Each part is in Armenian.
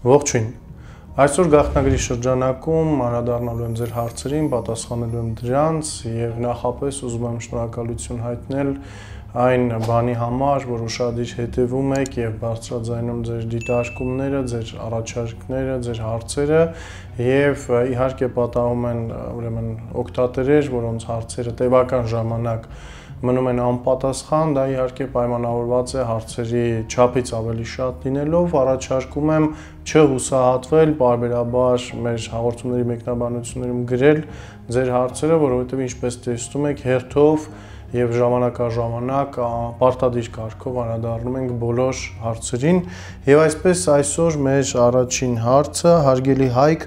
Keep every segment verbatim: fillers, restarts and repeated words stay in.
Ողջույն։ Այսօր գաղտնագրի շրջանակում անդրադառնալու եմ ձեր հարցերին, պատասխանելու եմ դրանց եւ նախապես ուզում եմ շնորհակալություն հայտնել այն բանի համար, որ ուշադիր հետևում եք եւ բարձրաձայնում ձեր դիտարկումները, ձեր առաջարկները, ձեր հարցերը եւ իհարկե պատահում են ուրեմն օգտատերեր, որոնց հարցերը տևական ժամանակ մնում են անպատասխան, դա իհարկե պայմանավորված է հարցերի չափից ավելի շատ լինելով, առաջարկում եմ չհուսահատվել, պարբերաբար մեր հաղորդումների մեկնաբանություններում գրել ձեր հարցերը, որովհետև ինչպես տեսնում եք, հերթով եւ ժամանակաժամանակ պարտադիր կարգով անդրադառնում ենք բոլոր հարցերին եւ այսպես այսօր մեր առաջին հարցը, հարգելի Հայկ,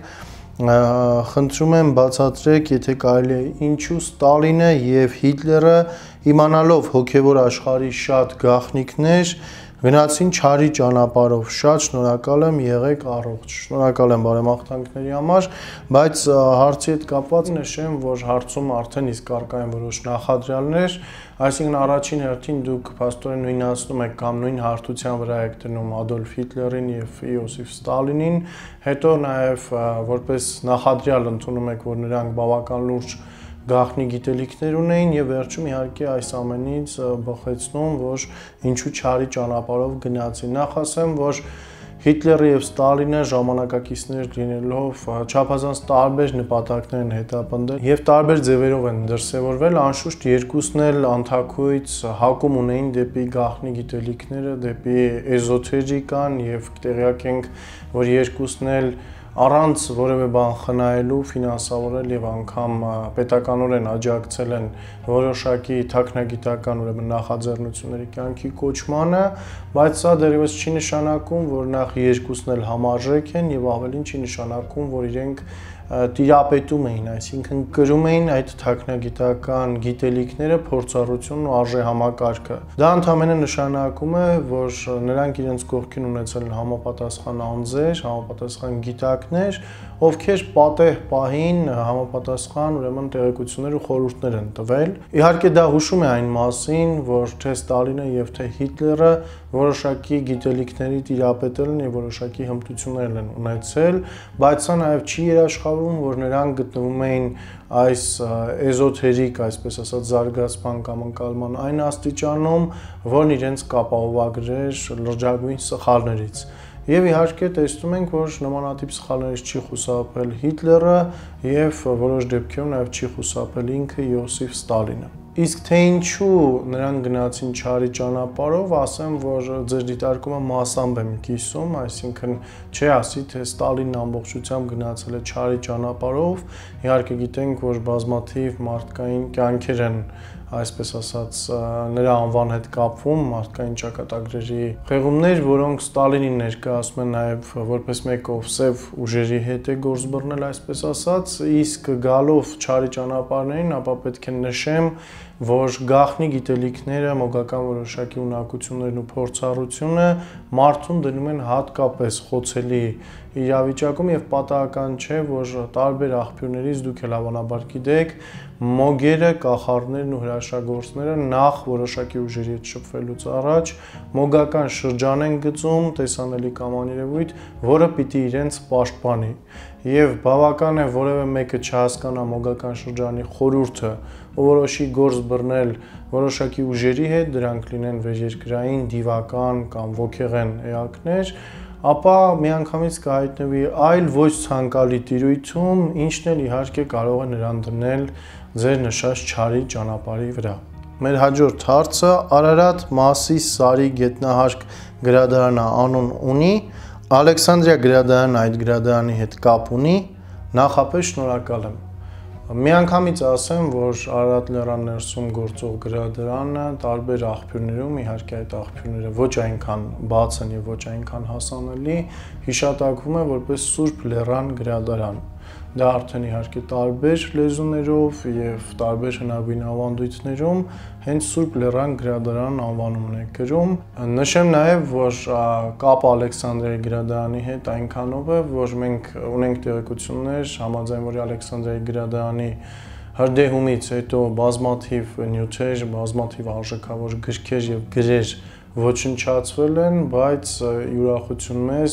խնդրում եմ բացատրեք, եթե կարելի է, ինչու Ստալինը եւ Հիտլերը իմանալով հոգեվոր աշխարհի շատ գաղտնիքներ գնացին չարի ճանապարհով։ Շատ շնորհակալ եմ, եղեք առողջ։ Շնորհակալ եմ բարեմաղթանքների համար, բայց հարցի հետ կապված նշեմ, որ հարցում արդեն իսկ կարգ են որոշ նախադրյալներ, այսինքն առաջին հերթին դուք փաստորեն նույնացնում եք կամ նույն հարթության վրա եք դնում Ադոլֆ Հիտլերին եւ Իոսիֆ Ստալինին, հետո նաեւ որպես նախադրյալ ընդունում եք, որ նրանք բավական լուրջ գաղտնի գիտելիքներ ունեին եւ վերջում իհարկե այս ամենից բխեցնում, որ ինչու չարի ճանապարհով գնացին։ Նախ ասեմ, որ Հիտլերը եւ Ստալինը ժամանակակիցներ լինելով չափազանց տարբեր նպատակներ են հետապնդել եւ տարբեր ձևերով են դրսեւորվել, անշուշտ երկուսն էլ անթակույց հակում ունեին դեպի գաղտնի գիտելիքները, դեպի էզոթերիկան եւ տեղյակ ենք, որ երկուսն էլ առանց որևէ բան խնայելու, ֆինանսավորել եւ անգամ պետականորեն աջակցել են որոշակի թաքնագիտական ուրեմն նախաձեռնությունների կյանքի կոչմանը, բայց սա դեռևս չի նշանակում, որ նախ երկուսն էլ համարժեք են եւ ավելին չի նշանակում, որ իրենք տիրապետում էին, այսինքն կրում էին այդ թաքնագիտական գիտելիքները, փորձառությունն ու արժեհամակարգը։ Դա ընդհանրապես նշանակում է, որ նրանք իրենց կողքին ունեցել են համապատասխան անձեր, համապատասխան գիտակներ, ովքեր պատեհ պահին համապատասխան ուրեմն տեղեկություններ ու խորհուրդներ են տվել։ Իհարկե դա հուշում է այն մասին, որ թե Ստալինը եւ թե Հիտլերը որոշակի գիտելիքների տիրապետել են եւ որոշակի հմտություններ են ունեցել, բայց սա նաեւ չի երաշխավորում, որ նրանք գտնվում էին այս էզոթերիկ, այսպես ասած, զարգացման կամ ընկալման այն աստիճանում, որն իրենց կապահովագրեր լրջագույն սխալներից։ Եվ իհարկե տեսնում ենք, որ նմանատիպ սխալներից չի խուսափել Հիտլերը եւ որոշ դեպքերում նաեւ չի խուսափել ինքը Իոսիֆ Ստալինը։ Իսկ թե ինչու նրանք գնացին չարի ճանապարհով, ասեմ, որ ձեր դիտարկումը մասամբ եմ կիսում, այսինքն չի ասի, թե Ստալինն ամբողջությամբ գնացել է չարի ճանապարհով, իհարկե գիտենք, որ բազմաթիվ մարդկային կյանքեր են այսպես ասած նրա անվան հետ կապվում մարդկային ճակատագրերի խեղումներ, որոնք Ստալինին ներկայացնում են նաև որպես մեկը ով սև ուժերի հետ է գործ բռնել, այսպես ասած, իսկ գալով չարի ճանապարհներին, ապա պետք է նշեմ, որ գաղտնի գիտելիքները, մոգական որոշակի ունակություններն ու փորձառությունը մարդուն դնում են հատկապես խոցելի իրավիճակում եւ պատահական չէ, որ տարբեր աղբյուրներից դուք էլ հավանաբար գիտեք, մոգերը, կախարդներն ու հրաշագործները նախ որոշակի ուժերի հետ շփվելուց առաջ մոգական շրջան են գծում, տեսանելի կամ անիրևույթ, որը պիտի իրենց պաշտպանի։ Եվ բավական է որևէ մեկը չհասկանա մոգական շրջանի խորհուրդը ու որոշի գործ բռնել որոշակի ուժերի հետ, դրանք լինեն վերերկրային, դիվական կամ ոգեղեն էակներ, ապա միանգամից կհայտնվի այլ ոչ ցանկալի տիրույթում, ինչն էլ իհարկե կարող է նրան դնել ձեր նշած չարի ճանապարհի վրա։ Մեր հաջորդ հարցը Արարատ Մասիս Սարի գետնահարկ գրադարանը անուն ունի, Ալեքսանդրիա գրադարանը այդ գրադարանի հետ կապ ունի, նախապես շնորհակալ եմ։ Միանգամից ասեմ, որ Արարատ լեռան ներսում գործող գրադարանը տարբեր աղբյուրներում, իհարկե այդ աղբյուրները ոչ այնքան բաց են եւ ոչ այնքան հասանելի, հիշատակվում է որպես Սուրբ Լեռան գրադարան։ Դա արդեն իհարկե տարբեր լեզուներով եւ տարբեր հնագույն ավանդույթներում հենց Սուրբ Լեռան գրադարան անվանումն է կրում։ Նշեմ նաեւ, որ կապ Ալեքսանդրիայի գրադարանի հետ այնքանով է, որ մենք ունենք տեղեկություններ, համաձայն որի Ալեքսանդրիայի գրադարանի հրդեհումից հետո բազմաթիվ նյութեր, բազմաթիվ արժեքավոր գրքեր եւ գրեր ոչնչացվել են, բայց յուրախություն մեզ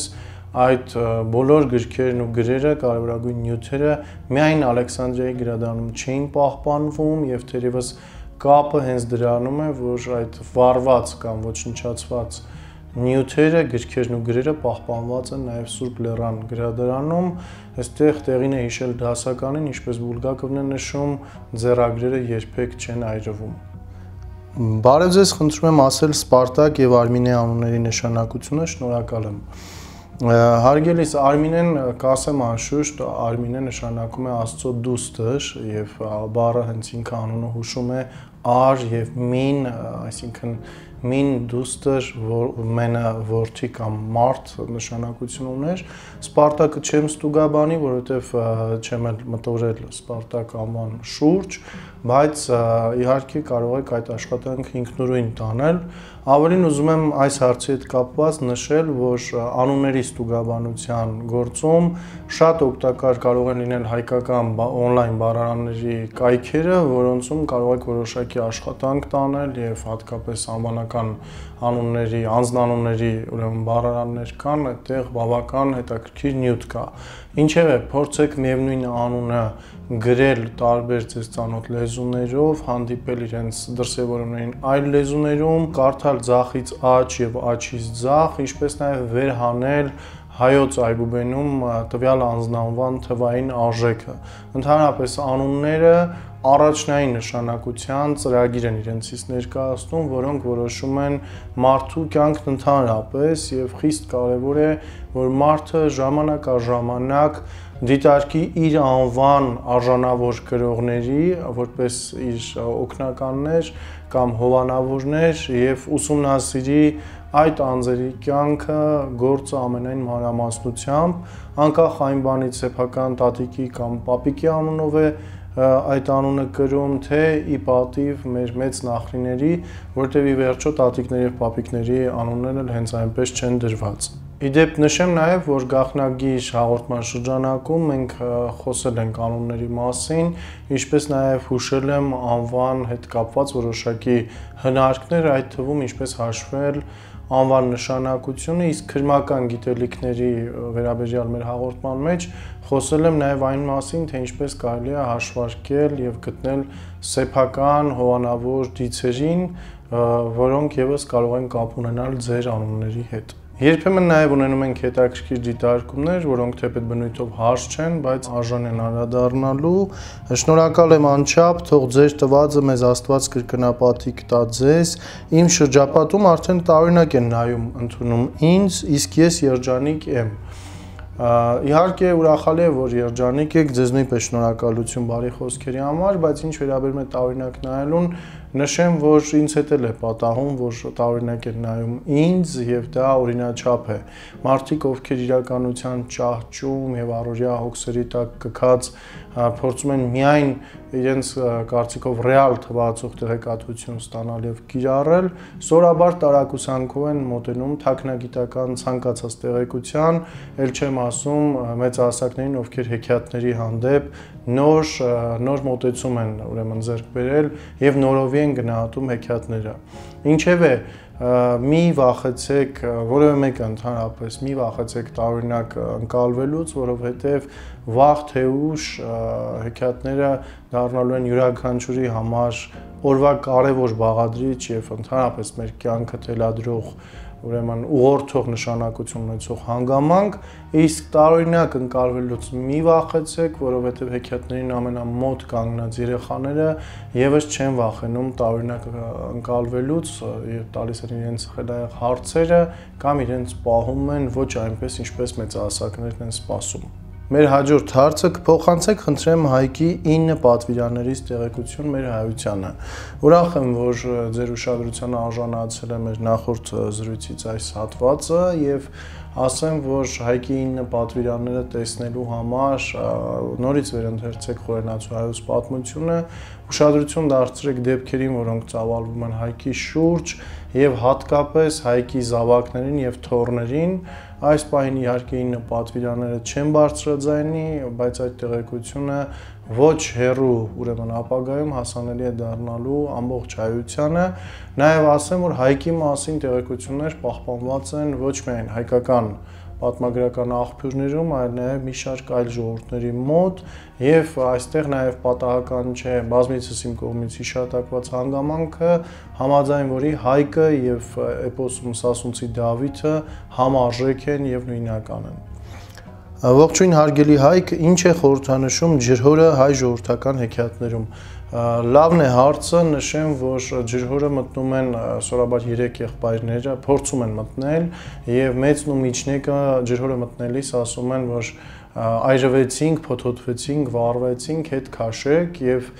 այդ բոլոր գրքերն ու գրերը, կարևորագույն նյութերը միայն Ալեքսանդրիայի գրադարանում չէին պահպանվում եւ թերևս կապը հենց դրանում է, որ այդ վառված կամ ոչնչացված նյութերը, գրքերն ու գրերը պահպանված են նաեւ Սուրբ Լեռան գրադարանում, այստեղ տեղին է հիշել դասականին, ինչպես Բուլգակովն է նշում, ձեռագրերը երբեք չեն այրվում։ Բարև ձեզ, խնդրում եմ ասել Սպարտակ եւ Արմինե անունների նշանակությունը, շնորհակալ եմ։ Հարգելիս, Արմինեն կասեմ անշուշտ, Արմինե նշանակում է Աստծո դուստր եւ բառը հենց ինքը անունը հուշում է ար եւ մին, այսինքն մին դուստր, մենը որդի կամ մարդ նշանակություն ուներ։ Սպարտակը չեմ ստուգաբանի, որովհետեւ չեմ էլ մտորել Սպարտակ անվան շուրջ, բայց իհարկե կարող եք այդ աշխատանքը ինքնուրույն տանել։ Ավելին ուզում եմ այս հարցի հետ կապված նշել, որ անունների ստուգաբանության գործում շատ օգտակար կարող են լինել հայկական on-line բառարանների կայքերը, որոնցում կարող եք որոշակի աշխատանք տանել եւ հատկապես անվանական անունների, անձնանունների, ուրեմն բառարաններ կան, այդտեղ բավական հետաքրքիր նյութ կա։ Ինչևէ, փորձեք միևնույն անունը գրել տարբեր ձեզ ծանոթ լեզուներով, հանդիպել իրենց դրսևորումներին այլ լեզուներում, կարդալ ձախից աջ եւ աջից ձախ, ինչպես նաեւ վերհանել հայոց այբուբենում տվյալ անձնանվան թվային արժեքը։ Ընդհանրապես անունները առաջնային նշանակության ծրագիր են իրենցից ներկայացնում, որոնք որոշում են մարդու կյանքն ընդհանրապես եւ խիստ կարեւոր է, որ մարդը ժամանակ առ ժամանակ դիտարկի իր անվան արժանավոր կրողների, որպես իր օգնականներ կամ հովանավորներ եւ ուսումնասիրի այդ անձերի կյանքը, գործը ամենայն մանրամասնությամբ, անկախ այն բանից սեփական տատիկի կամ պապիկի անունով է այդ անունը կրում, թե ի պատիվ մեր մեծ նախնիների, որտեղ ի վերջո տատիկների եւ պապիկների անուններն էլ հենց այնպես չեն դրված։ Իդեպ նշեմ նաև, որ գաղտնագիր հաղորդման շրջանակում մենք խոսել ենք անունների մասին, ինչպես նաև հուշել եմ անվան հետ կապված որոշակի հնարքներ, այդ թվում ինչպես հաշվել անվան նշանակությունը, իսկ քրմական գիտելիքների վերաբերյալ մեր հաղորդման մեջ խոսել եմ նաև այն մասին, թե ինչպես կարելի է հաշվարկել եւ գտնել սեփական հովանավոր դիցերին, որոնք եւս կարող են կապ ունենալ ձեր անունների հետ։ Երբեմն նաև ունենում ենք հետաքրքիր դիտարկումներ, որոնք թեպետ բնույթով հարց չեն, բայց արժան են անդրադառնալու։ Շնորհակալ եմ անչափ, թող ձեր տվածը մեզ Աստված կրկնապատիկ տա ձեզ։ Իմ շրջապատում արդեն տարօրինակ են նայում, ընդունում ինձ, իսկ ես երջանիկ եմ։ Իհարկե ուրախալի է, որ երջանիկ եք, ձեզ նույնպես շնորհակալություն բարի խոսքերի համար, բայց ինչ վերաբերում է տարօրինակ նայելուն, նշեմ, որ ինձ հետ էլ է պատահում, որ տարօրինակ են նայում ինձ եւ դա օրինաչափ է։ Մարդիկ, ովքեր իրականության ճահճում եւ առօրյա հոգսերի տակ կքած փորձում են միայն իրենց կարծիքով ռեալ թվացող տեղեկատվություն ստանալ եւ կիրառել, սովորաբար տարակուսանքով են մոտենում թաքնագիտական ցանկացած տեղեկության, ել չեմ ասում մեծահասակներին, ովքեր հեքիաթների հանդեպ նոր նոր մոտեցում են ուրեմն ձեռք բերել եւ նորովի են գնահատում հեքիաթները։ Ինչևէ, մի վախեցեք, որևէ մեկը ընդհանրապես մի վախեցեք տարօրինակ ընկալվելուց, որովհետև վաղ թե ուշ հեքիաթները դառնալու են յուրաքանչյուրի համար օրվա կարևոր բաղադրիչ եւ ընդհանրապես մեր կյանքը թելադրող ուրեմն ուղղորդող նշանակություն ունեցող հանգամանք, իսկ տարօրինակ ընկալվելուց մի վախեցեք, որովհետև հեքիաթներին ամենամոտ կանգնած երեխաները եւս չեն վախենում տարօրինակ ընկալվելուց եւ տալիս են իրենց խելայեղ հարցերը կամ իրենց պահում են ոչ այնպես, ինչպես մեծահասակներն են սպասում։ Մեր հաջորդ հարցը կփոխանցեք, խնդրեմ Հայկի ինը պատվիրաններից տեղեկություն մեր հայությանը։ Ուրախ եմ, որ ձեր ուշադրությանը արժանացել է մեր նախորդ զրույցից այս հատվածը եւ ասեմ, որ Հայկի ինը պատվիրանները տեսնելու համար նորից վերընթերցեք Խորենացու հայոց պատմությունը, ուշադրություն դարձրեք դեպքերին, որոնք ծավալվում են Հայկի շուրջ եւ հատկապես Հայկի զավակներին եւ թոռներին։ Այս պահին իհարկե ինը պատվիրանները չեն բարձրաձայնի, բայց այդ տեղեկությունը ոչ հեռու ուրեմն ապագայում հասանելի է դառնալու ամբողջ հայությանը։ Նաև ասեմ, որ Հայկի մասին տեղեկություններ պահպանված են ոչ միայն հայկական պատմագրական աղբյուրներում, այլ նաև մի շարք այլ ժողովուրդների մոտ, եւ այստեղ նաև պատահական չէ բազմիցս իմ կողմից հիշատակված հանգամանքը, համաձայն որի Հայկը եւ էպոսում Սասունցի Դավիթը համարժեք են եւ նույնական են։ Ողջույն հարգելի Հայկ, ինչ է խորհրդանշում ջրհորը հայ ժողովրդական հեքիաթներում։ Լավն է հարցը, նշեմ, որ ջրհորը մտնում են սովորաբար երեք եղբայրները, փորձում են մտնել եւ մեծն ու միջնեկը ջրհորը մտնելիս ասում են, որ այրվեցինք, փոթոթվեցինք, վառվեցինք, հետ քաշեք եւ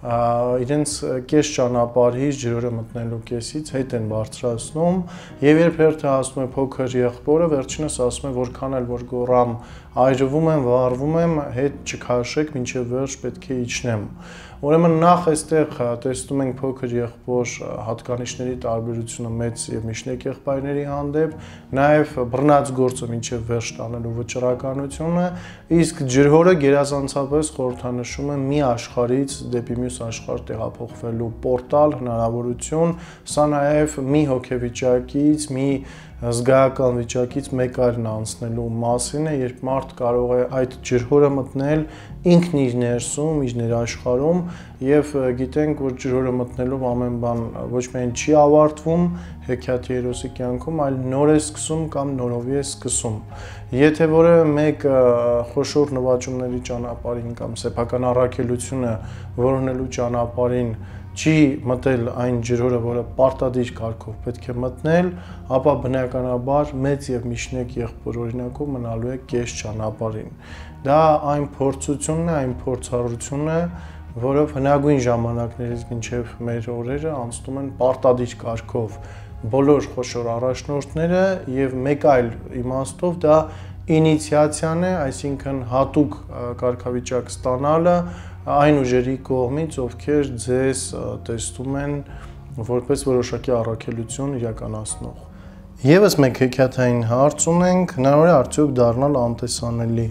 իրենց կես ճանապարհից ջրհորը մտնելու կեսից հետ են բարձրացնում եւ երբ հերթը հասնում է փոքր եղբորը, վերջինս ասում է, որքան էլ որ գոռամ, այրվում եմ, վառվում եմ, հետ չքաշեք, մինչև վերջ պետք է իջնեմ։ Ուրեմն նախ այստեղ տեսնում ենք փոքր եղբոր հատկանիշների տարբերությունը մեծ եւ միջնեկ եղբայրների հանդեպ, նաեւ բռնած գործը մինչև վերջ տանելու վճռականությունը, իսկ ջրհորը գերազանցապես խորհրդանշում է մի աշխարհից դեպի մյուս աշխարհ տեղափոխվելու պորտալ, հնարավորություն, սա նաեւ մի հոգեվիճակից, մի զգայական վիճակից մեկ այլն անցնելու մասին է, երբ մարդ կարող է այդ ջրհորը մտնել ինքն իր ներսում, իր ներաշխարհում եւ գիտենք, որ ջրհորը մտնելով ամեն բան ոչ միայն չի ավարտվում հեքիաթի հերոսի կյանքում, այլ նոր է սկսում կամ նորովի է սկսում։ Եթե որևէ մեկ խոշոր նվաճումների ճանապարհին կամ սեփական առաքելությունը որոնելու ճանապարհին չի մտել այն ջրհորը, որը պարտադիր կարգով պետք է մտնել, ապա բնականաբար մեծ եւ միջնեկ եղբոր օրինակով մնալու է կես ճանապարհին։ Դա այն փորձությունն է, այն փորձառությունն է, որով հնագույն ժամանակներից մինչև մեր օրերը անցնում են պարտադիր կարգով բոլոր խոշոր առաջնորդները եւ մեկ այլ իմաստով դա ինիցիացիան է, այսինքն հատուկ կարգավիճակ ստանալը այն ուժերի կողմից, ովքեր ձեզ տեսնում են որպես որոշակի առաքելություն իրականացնող։ Եվս մեկ հեքիաթային հարց ունենք, հնարավոր է արդյոք դառնալ անտեսանելի։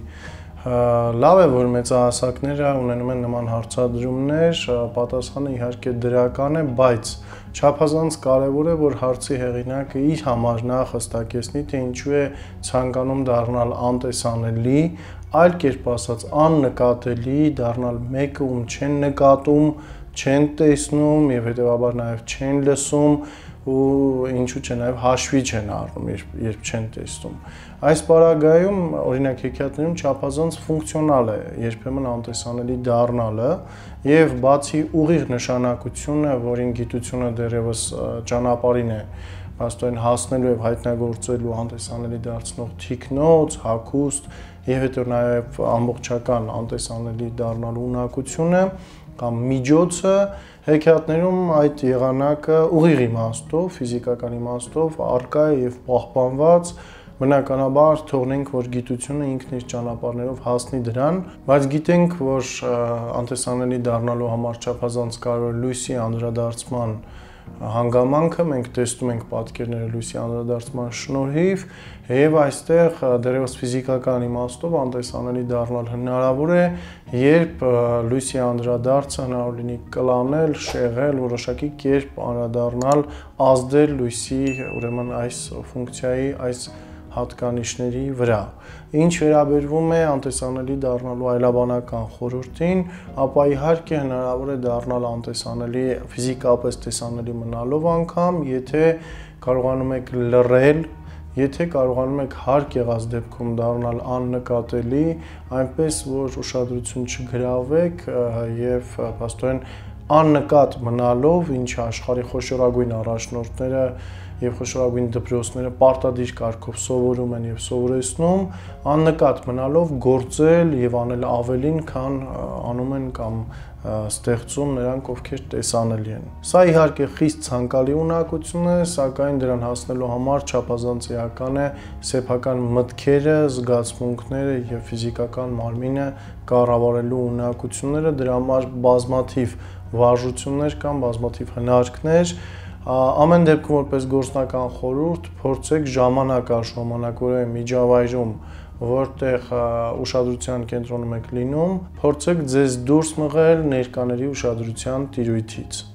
Լավ է, որ մեծահասակները ունենում են նման հարցադրումներ, պատասխանը իհարկե դրական է, բայց չափազանց կարևոր է, որ հարցի հեղինակը իր համար նախ հստակեցնի, թե ինչու է ցանկանում դառնալ անտեսանելի, այլ կերպ ասած աննկատելի, դառնալ մեկը, ում չեն նկատում, չեն տեսնում եւ հետեւաբար նաեւ չեն լսում ու ինչու՞ չէ նաեւ հաշվի չեն առնում, երբ երբ չեն տեսնում։ Այս պարագայում օրինակ հեքիաթներում չափազանց ֆունկցիոնալ է երբեմն անտեսանելի դառնալը եւ բացի ուղիղ նշանակությունը, որին գիտությունը դեռևս ճանապարհին է փաստորեն հասնելու եւ հայտնագործելու անտեսանելի դարձնող թիկնոց, հագուստ եւ հետո նաեւ ամբողջական անտեսանելի դառնալու ունակությունը կամ միջոցը հեքիաթներում այդ եղանակը ուղիղ իմաստով, ֆիզիկական իմաստով արկա է եւ պահպանված, բնականաբար թողնենք, որ գիտությունը ինքն իր ճանապարհներով հասնի դրան, բայց գիտենք, որ անտեսանելի դառնալու համար չափազանց կարևոր լույսի անդրադարձման հանգամանքը մենք տեսնում ենք պատկերները լույսի անդրադարձման շնորհիվ եւ այստեղ դեռևս ֆիզիկական իմաստով անտեսանելի դառնալ հնարավոր է, երբ լույսի անդրադարձը հնարավոր լինի կլանել, շեղել, որոշակի կերպ անդրադառնալ, ազդել լույսի, ուրեմն այս ֆունկցիայի, այս հատկանիշների վրա։ Ինչ վերաբերվում է անտեսանելի դառնալու այլաբանական խորհրդին, ապա իհարկե հնարավոր է դառնալ անտեսանելի ֆիզիկապես տեսանելի մնալով անգամ, եթե կարողանում եք լռել, եթե կարողանում եք հարկ եղած դեպքում դառնալ աննկատելի, այնպես որ ուշադրություն չգրավեք եւ փաստորեն աննկատ մնալով, ինչ աշխարհի խոշորագույն առաջնորդները եւ խոշորագույն դպրոցները պարտադիր կարգով սովորում են եւ սովորեցնում, աննկատ մնալով գործել եւ անել ավելին, քան անում են կամ ստեղծում նրանք, ովքեր տեսանելի են։ Սա իհարկե խիստ ցանկալի ունակություն է, սակայն դրան հասնելու համար չափազանց էական է սեփական մտքերը, զգացմունքները եւ ֆիզիկական մարմինը կառավարելու ունակությունները, դրա համար բազմաթիվ վարժություններ կան, բազմաթիվ հնարքներ, ամեն դեպքում որպես գործնական խորհուրդ փորձեք ժամանակաշ ժամանակորեն միջավայրում, որտեղ ուշադրության կենտրոնում եք լինում, փորձեք ձեզ դուրս մղել ներկաների ուշադրության տիրույթից։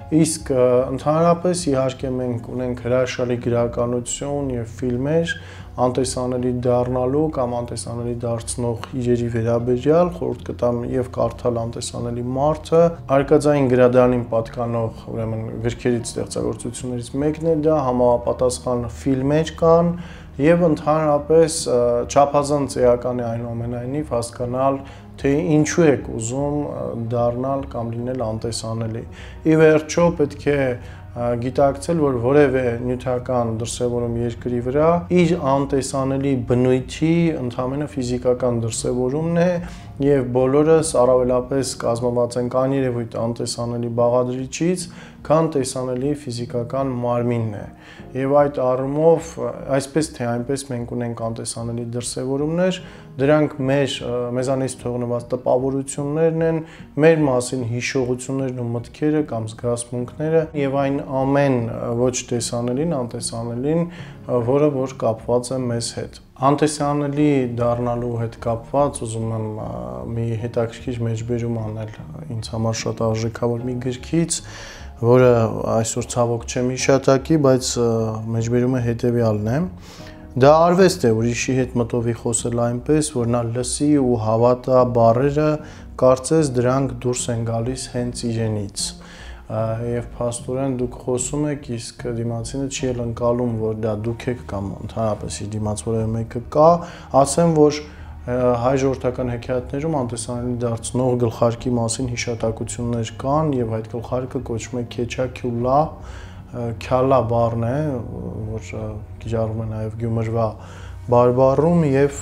Իսկ ընդհանրապես իհարկե մենք ունենք հրաշալի գրականություն եւ ֆիլմեր անտեսանելի դառնալու կամ անտեսանելի դարձնող իրերի վերաբերյալ խորհուրդ կտամ եւ կարդալ անտեսանելի մարդը արկածային գրադարանին պատկանող ուրեմն գրքերից ստեղծագործություններից մեկն է դա համապատասխան ֆիլմեր կան եւ ընդհանրապես չափազանց էական է այնուամենայնիվ հասկանալ թե ինչու եք ուզում դառնալ կամ լինել անտեսանելի ի վերջո պետք է գիտակցել, որ որևէ նյութական դրսևորում երկրի վրա իր անտեսանելի բնույթի ընդհանրապես ֆիզիկական դրսևորումն է եւ բոլորս առավելապես կազմված են կան երևույթ անտեսանելի բաղադրիչից, քան տեսանելի ֆիզիկական մարմինն է։ Եվ այդ առումով այսպես թե այնպես մենք ունենք անտեսանելի դրսևորումներ, դրանք մեր մեզանից թողնված տպավորություններն են, մեր մասին հիշողություններն ու մտքերը կամ զգացմունքները եւ այն ամեն ոչ տեսանելին, անտեսանելին, որը որ կապված է մեզ հետ։ Անտեսանելի դառնալու հետ կապված ուզում եմ մի հետաքրքիր մեջբերում անել ինձ համար շատ արժեքավոր մի գրքից, որը այսօր ցավոք չեմ հիշատակի, բայց մեջբերումը հետեւյալն է։ Դա արվեստ է ուրիշի հետ մտովի խոսել այնպես, որ նա լսի ու հավատա բառերը, կարծես դրանք դուրս են գալիս հենց իրենից։ Եվ փաստորեն դուք խոսում եք, իսկ դիմացինը չի էլ ընկալում, որ դա դուք եք կամ ընդհանրապես իր դիմաց որևէ մեկը կա, ասեմ, որ հայ ժողովրդական հեքիաթներում անտեսանելի դարձնող գլխարկի մասին հիշատակություններ կան եւ այդ գլխարկը կոչվում է Քեչա Քյուլա, Քյալա բառն է, որ կիրառվում է նաեւ գյումրվա բարբառում եւ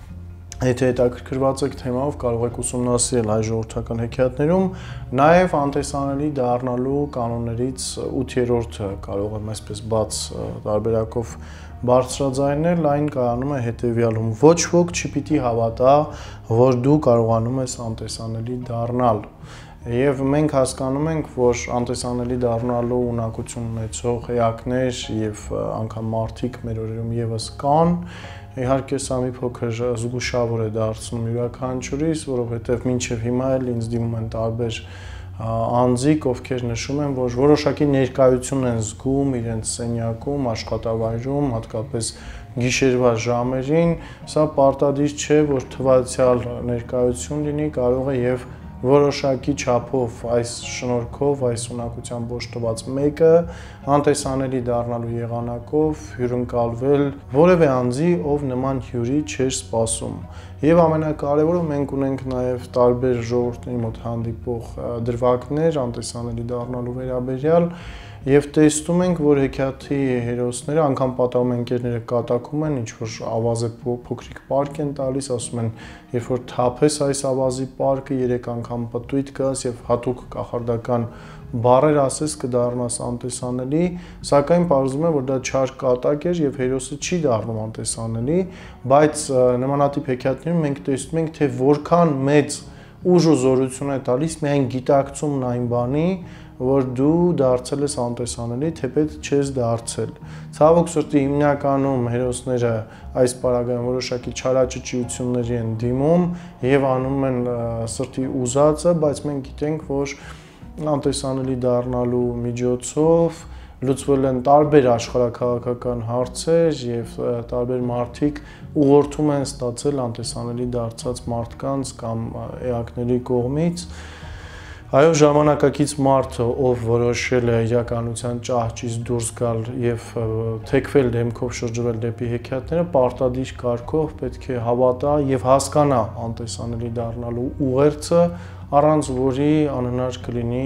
եթե հետաքրքրված եք թեմայով կարող եք ուսումնասիրել հայ ժողովրդական հեքիաթներում, նաև անտեսանելի դառնալու կանոններից ութերորդը կարող եմ այսպես բաց տարբերակով բարձրաձայնել, այն կայանում է հետևյալում. ոչ ոք չպիտի հավատա, որ դու կարողանում ես անտեսանելի դառնալ։ Եվ մենք հասկանում ենք, որ անտեսանելի դառնալու ունակություն ունեցող էակներ եւ անգամ մարդիկ մեր օրերում եւս կան։ Իհարկե սա մի փոքր զգուշավոր է դարձնում յուրաքանչյուրիս, որովհետև մինչև հիմա էլ ինձ դիմում են տարբեր անձիկ, ովքեր նշում են, որ որոշակի ներկայություն են զգում իրենց սենյակում, աշխատավայրում, հատկապես գիշերվա ժամերին, սա պարտադիր չէ, որ թվացial ներկայություն լինի, կարող է եւ որոշակի չափով այս շնորհքով, այս ունակությամբ ոչ տված մեկը անտեսանելի դառնալու եղանակով հյուրընկալվել որևէ անձի, ով նման հյուրի չէր սպասում։ Եվ ամենակարևորը մենք ունենք նաև տարբեր ժողովրդների մոտ հանդիպող դրվագներ անտեսանելի դառնալու վերաբերյալ եւ տեսնում ենք, որ հեքիաթի հերոսները անգամ պատահում ընկերները կատակում են, ինչ որ ավազե փոքրիկ պարկ են տալիս, ասում են, երբ որ թափես այս ավազի պարկը, երեք անգամ պտույտ գաս եւ հատուկ կախարդական բառեր ասես կդառնաս անտեսանելի, սակայն պարզվում է, որ դա չար կատակ էր եւ հերոսը չի դառնում անտեսանելի, բայց նմանատիպ հեքիաթներում մենք տեսնում ենք, թե որքան մեծ ուժ ու զորություն է տալիս միայն գիտակցումն այն բանի, որ դու դարձել ես անտեսանելի, թեպետ չես դարձել։ Ցավոք սրտի հիմնականում հերոսները այս պարագայում որոշակի չարաճճիությունների են դիմում եւ անում են սրտի ուզածը, բայց մենք գիտենք, որ անտեսանելի դառնալու միջոցով լուծվել են տարբեր աշխարհաքաղաքական հարցեր եւ տարբեր մարդիկ ուղղորդում են ստացել անտեսանելի դարձած մարդկանց կամ էակների կողմից։ Այո, ժամանակակից մարդը, ով որոշել է իրականության ճահճից դուրս գալ եւ թեքվել դեմքով շրջվել դեպի հեքիաթները, պարտադիր կարգով պետք է հավատա եւ հասկանա անտեսանելի դառնալու ուղերձը, առանց որի անհնար կլինի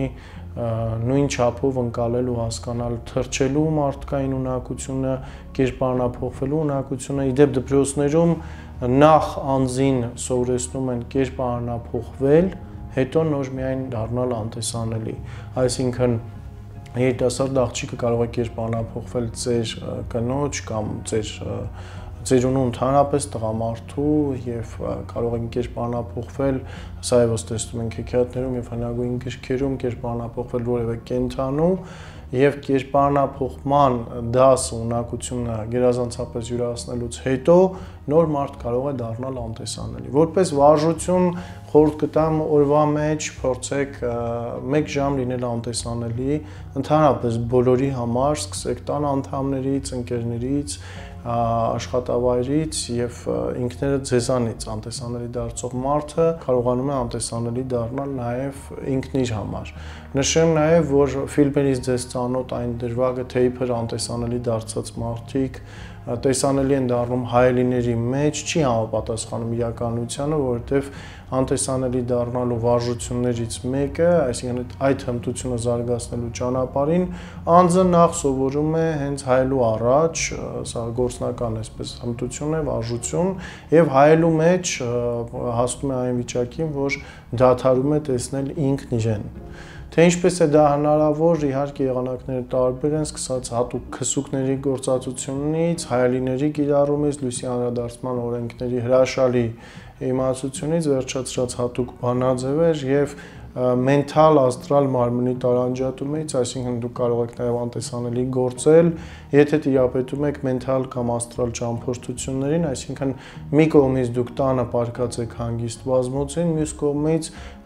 նույն չափով ընկալել ու հասկանալ թրջելու մարդկային ունակությունը, կերպարանափոխվելու ունակությունը։ Իդեպ դպրոցներում նախ անձին սովորեցնում են կերպարանափոխվել, հետո նոր միայն դառնալ անտեսանելի։ Այսինքն երիտասարդ աղջիկը կարող է կերպարանափոխվել ծեր կնոջ կամ ծեր ծերունու ընդհանրապես տղամարդու եւ կարող են կերպարանափոխվել, սա եւս տեսնում ենք հեքիաթներում եւ հնագույն գրքերում կերպարանափոխվել որևէ կենդանու եւ կերպարանափոխման դասը ունակությունը գերազանցապես յուրացնելուց հետո նոր մարդ կարող է դառնալ անտեսանելի։ Որպես վարժություն խորհուրդ կտամ օրվա մեջ փորձեք մեկ ժամ լինել անտեսանելի, ընդհանրապես բոլորի համար, սկսեք տան անդամներից, ընկերներից, աշխատավայրից եւ ինքներդ ձեզանից անտեսանելի դարձող մարդը կարողանում է անտեսանելի դառնալ նաեւ ինքն իր համար։ Նշեմ նաեւ, որ ֆիլմերից ձեզ ծանոթ այն դրվագը, թե իբր անտեսանելի դարձած մարդիկ տեսանելի են դառնում հայելիների մեջ, չի համապատասխանում իրականությանը, որովհետև անտեսանելի դառնալու վարժություններից մեկը, այսինքն այդ հմտությունը զարգացնելու ճանապարհին, անձը նախ սովորում է հենց հայելու առաջ, սա գործնական այսպես հմտություն է, վարժություն, եւ հայելու մեջ հասնում է այն վիճակին, որ դադարում է տեսնել ինքն իրեն։ Թե ինչպես է դա հնարավոր, իհարկե եղանակները տարբեր են, սկսած հատուկ քսուկների գործածությունից, հայելիների կիրառումից, լույսի անդրադարձման օրենքների հրաշալի իմացությունից, վերջացրած հատուկ բանաձևեր եւ մենթալ աստրալ մարմնի տարանջատումից, այսինքն դուք կարող եք նաև անտեսանելի գործել, եթե տիրապետում եք մենթալ կամ աստրալ ճամփորդություններին, այսինքն մի կողմից դուք տանը պարկած եք հանգիստ բազմոցին, մյուս կողմից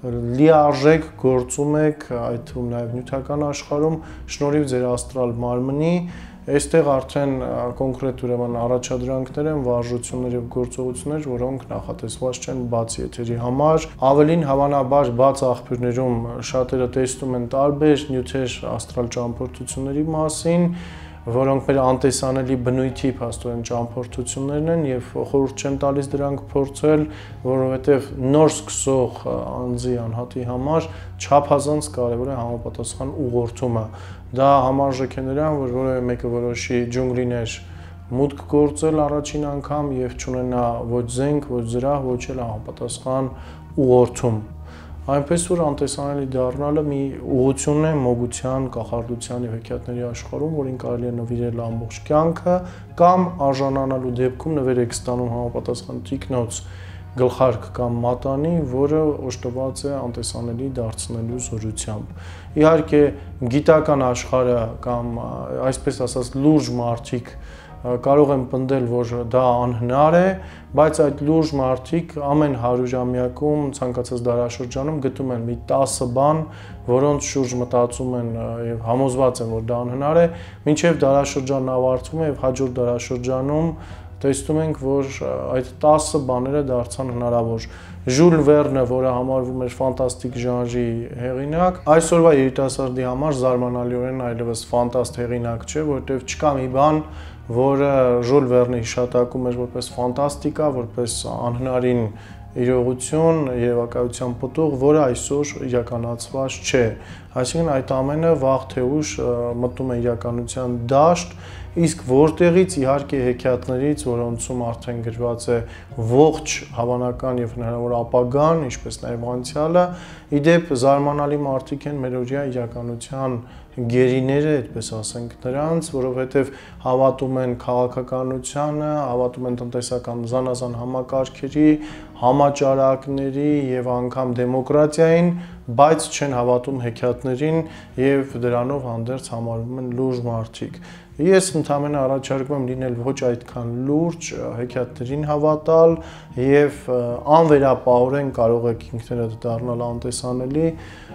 լիարժեք գործում եք, այդ թվում նաև նյութական աշխարհում, շնորհիվ ձեր աստրալ մարմնի, այստեղ արդեն կոնկրետ ուրեմն առաջադրանքներ են, վարժություններ եւ գործողություններ, որոնք նախատեսված չեն բաց եթերի համար։ Ավելին հավանաբար բաց աղբյուրներում շատերը տեսնում են տարբեր նյութեր աստրալ ճամփորդությունների մասին, որոնք մեր անտեսանելի բնույթի փաստորեն ճամփորդություններն են եւ խորհուրդ չեմ տալիս դրանք փորձել, որովհետեւ նոր սկսող անձի անհատի համար չափազանց կարեւոր է համապատասխան ուղղորդումը։ Դա համարժեք է նրան, որ որևէ մեկը որոշի ջունգլիներ մուտք գործել առաջին անգամ եւ չունենա ոչ զենք, ոչ զրահ, ոչ էլ համապատասխան ուղղորդում։ Այնպես որ անտեսանելի դառնալը մի ուղղություն է մոգության, կախարդության եւ հեքիաթների աշխարհում, որին կարելի է նվիրել ամբողջ կյանքը, կամ արժանանալու դեպքում նվեր եք ստանում համապատասխան տիկնոց գլխարկ կամ մատանի, որը օժտված է անտեսանելի դարձնելու զորությամբ։ Իհարկե, գիտական աշխարհը կամ այսպես ասած լուրջ մարդիկ կարող են պնդել, որ դա անհնար է, բայց այդ լուրջ մարդիկ ամեն հարյուրամյակում ցանկացած դարաշրջանում գտնում են մի տասը բան, որոնց շուրջ մտածում են եւ համոզված են, որ դա անհնար է, մինչեւ դարաշրջանն ավարտվում է եւ հաջորդ դարաշրջանում տեսնում ենք, որ այդ տասը բաները դարձան հնարավոր։ Ժուլ Վերնը, որը համարվում էր ֆանտաստիկ ժանրի հեղինակ, այսօրվա երիտասարդի համար զարմանալիորեն այլևս ֆանտաստ հեղինակ չէ, որովհետև չկա մի բան, որը Ժուլ Վերնը հիշատակում էր որպես ֆանտաստիկա, որպես անհնարին իրողություն, երևակայության պտուղ, որը այսօր իրականացված չէ։ Այսինքն այդ ամենը վաղ թե ուշ մտնում է իրականության դաշտ, իսկ որտեղից իհարկե հեքիաթներից, որոնցում արդեն գրված է ողջ հավանական եւ հնարավոր ապագան, ինչպես նաեւ անցյալը, իդեպ զարմանալի մարդիկ են մեր օրյա իրականության գերիները, այդպես ասենք նրանց, որովհետև հավատում են քաղաքականությանը, հավատում են տնտեսական զանազան համակարգերի, համաճարակների եւ անգամ դեմոկրատիային, բայց չեն հավատում հեքիաթներին եւ դրանով հանդերձ համարվում են լուրջ մարդիկ։ Ես ընդհանրապես առաջարկում եմ լինել ոչ այդքան լուրջ, հեքիաթներին հավատալ եւ անվերապահորեն կարող եք ինքներդ դառնալ անտեսանելի,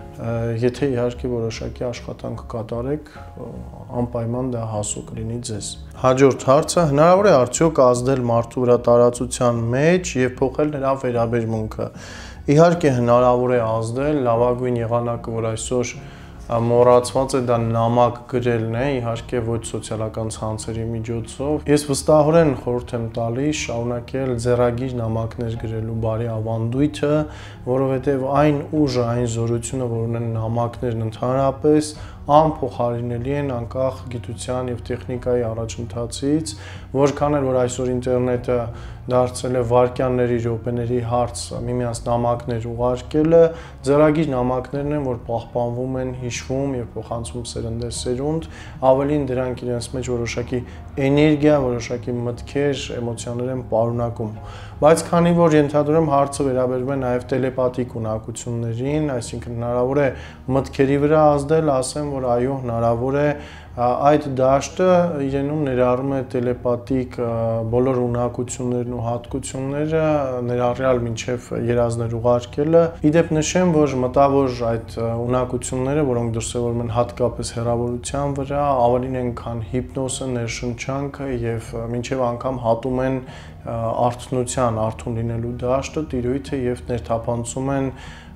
եթե իհարկե որոշակի աշխատանք կատարեք, անպայման դա հասու կլինի ձեզ։ Հաջորդ հարցը՝ հնարավոր է արդյոք ազդել մարդու վրա տարածության մեջ եւ փոխել նրա վերաբերմունքը։ Իհարկե հնարավոր է ազդել, լավագույն եղանակը, որ այսօր մոռացված է, դա նամակ գրելն է, իհարկե ոչ սոցիալական ցանցերի միջոցով։ Ես վստահորեն խորհուրդ եմ տալիս շարունակել ձեռագիր նամակներ գրելու բարի ավանդույթը, որովհետև այն ուժը, այն զորությունը, որ ունեն նամակներն ընդհանրապես, անփոխարինելի են անկախ գիտության եւ տեխնիկայի առաջընթացից, որքան էլ որ այսօր ինտերնետը դարձել է վարքյանների, րոպեների հարց միմյանց նամակներ ուղարկելը, ձեռագիր նամակներն են, որ պահպանվում են, հիշվում եւ փոխանցում սերնդեսերունդ, ավելին դրանք իրենց մեջ որոշակի էներգիա, որոշակի մտքեր, էմոցիաներ են պարունակում։ Բայց քանի որ ենթադրում հարցը վերաբերում է նաեւ տելեպաթիկ ունակություններին, այսինքն հնարավոր է մտքերի վրա ազդել, ասեմ, որ այո, հնարավոր է այդ դաշտը իրենում ներառում է տելեպաթիկ բոլոր ունակություններն ու հատկությունները, ներառյալ մինչև երազներ ուղարկելը։ Իդեպ նշեմ, որ մտավոր այդ ունակությունները, որոնք դրսևորվում են հատկապես հեռավորության վրա, ավելին են, քան հիպնոսը, ներշնչանքը եւ մինչև անգամ հատում են արթնության, արթուն լինելու դաշտը, տիրույթը եւ ներթափանցում են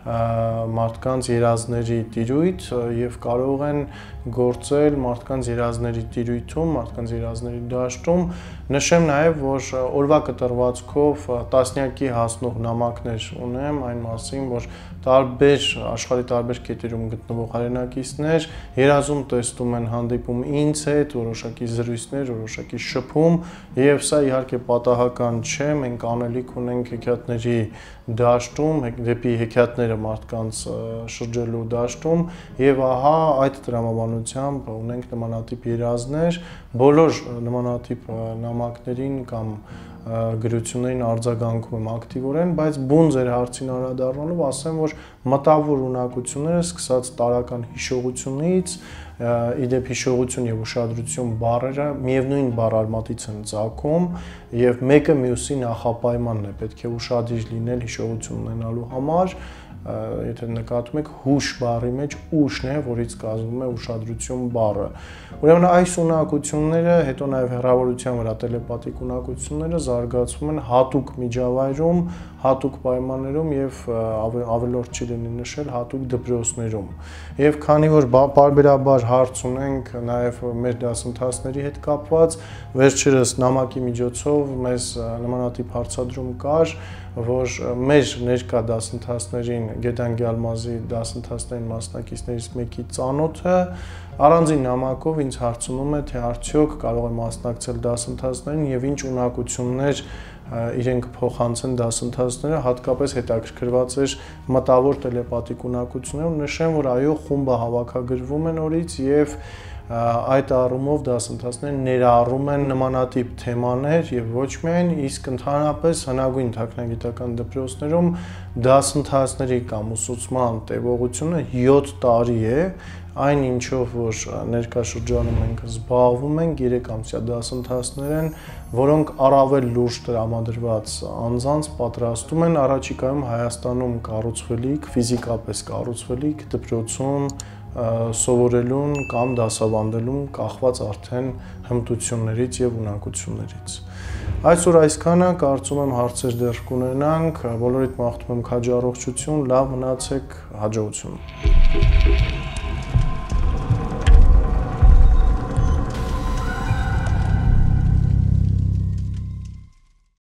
մարդկանց երազների տիրույթ եւ կարող են գործել մարդկանց երազների տիրույթում, մարդկանց երազների դաշտում։ Նշեմ նաեւ, որ օրվա կտրվածքով տասնյակի հասնող նամակներ ունեմ այն մասին, որ տարբեր աշխարհի տարբեր կետերում գտնվող հայրենակիցներ երազում տեսնում են հանդիպում ինձ հետ, որոշակի զրույցներ, որոշակի շփում, եւ սա իհարկե պատահական չէ, մենք անելիք ունենք հեքիաթների դաշտում, դեպի հեքիաթները մարդկանց շրջելու դաշտում, եւ ահա այդ տրամաբանությամբ ունենք նմանատիպ երազներ, բոլոր նմանատիպ նամակներին կամ գրություններին արձագանքում եմ ակտիվորեն, բայց բուն ձեր հարցին անդրադառնալով ասեմ, որ մտավոր ունակությունները սկսած տարական հիշողությունից, իդեպ հիշողություն եւ ուշադրություն բառերը միևնույն բառարմատից են ծագում եւ մեկը մյուսի նախապայմանն է, պետք է ուշադիր լինել հիշողություն ունենալու համար, եթե նկատում եք հուշ բառի մեջ ուշն է, որից կազմվում է ուշադրություն բառը։ Ուրեմն այս ունակությունները, հետո նաև հեռավորության վրա տելեպաթիկ ունակությունները զարգացվում են հատուկ միջավայրում, հատուկ պայմաններում եւ ավելորդ չի լինի նշել հատուկ դպրոցներում։ Եվ քանի որ պարբերաբար հարց ունենք նաև մեր դասընթացների հետ կապված, վերջերս նամակի միջոցով մեզ նմանատիպ հարցադրում կար, որ մեր ներկա դասընթացներին Գետանգի Ալմազի դասընթացներին մասնակիցներից մեկի ծանոթը առանձին նամակով ինձ հարցնում է, թե արդյոք կարող է մասնակցել դասընթացներին եւ ինչ ունակություններ իրենք փոխանցեն դասընթացները, հատկապես հետաքրքրված էր մտավոր տելեպաթիկ ունակություններով, նշեմ, որ այո, խումբը հավաքագրվում է նորից եւ այդ առումով դասընթացները ներառում են նմանատիպ թեմաներ եւ ոչ միայն, իսկ ընդհանրապես հնագույն թաքնագիտական դպրոցներում դասընթացների կամ ուսուցման տևողությունը յոթ տարի է, այն ինչով որ ներկա շրջանում մենք զբաղվում ենք, երեք ամսյա դասընթացներ են, որոնք առավել լուրջ տրամադրված անձանց պատրաստում են առաջիկայում Հայաստանում կառուցվելիք, ֆիզիկապես կառուցվելիք դպրոցում սովորելուն կամ դասավանդելուն կախված արդեն հմտություններից եւ ունակություններից։ Այսօր այսքանը, կարծում եմ հարցեր դեռ կունենանք, բոլորիդ մաղթում եմ քաջառողջություն, լավ մնացեք, հաջողություն։